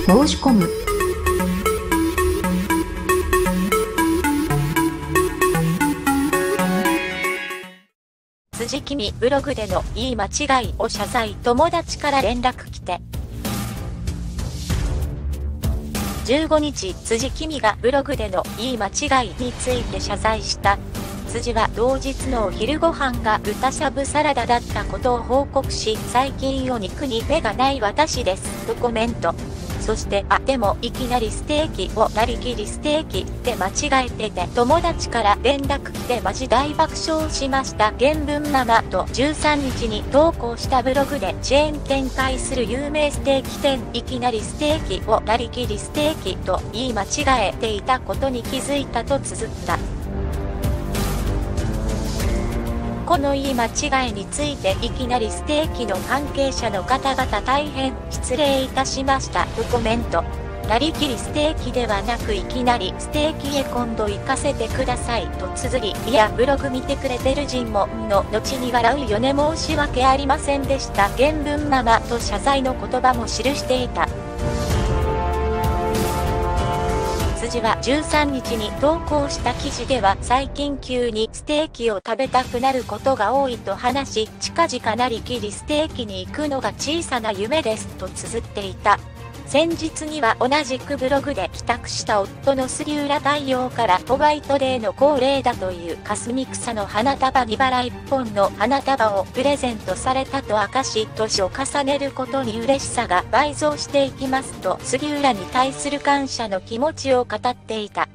申し込む。 辻君ブログでの言い間違いを謝罪。友達から連絡来て。15日、辻君がブログでの言い間違いについて謝罪した。辻は同日のお昼ご飯が豚しゃぶサラダだったことを報告し、最近お肉に目がない私ですとコメント。そして、でもいきなりステーキをなりきりステーキって間違えてて、友達から連絡来てマジ大爆笑しました。原文ママと13日に投稿したブログでチェーン展開する有名ステーキ店、いきなりステーキをなりきりステーキと言い間違えていたことに気づいたと綴った。この言い間違いについていきなりステーキの関係者の方々大変失礼いたしましたとコメント。なりきりステーキではなくいきなりステーキへ今度行かせてくださいと綴り、いやブログ見てくれてる人もの後に笑うよね、申し訳ありませんでした。原文ママと謝罪の言葉も記していた。辻は13日に投稿した記事では最近急にステーキを食べたくなることが多いと話し、近々なりきりステーキに行くのが小さな夢ですと綴っていた。先日には同じくブログで帰宅した夫の杉浦太陽からホワイトデーの恒例だという霞草の花束2バラ1本の花束をプレゼントされたと明かし、年を重ねることに嬉しさが倍増していきますと杉浦に対する感謝の気持ちを語っていた。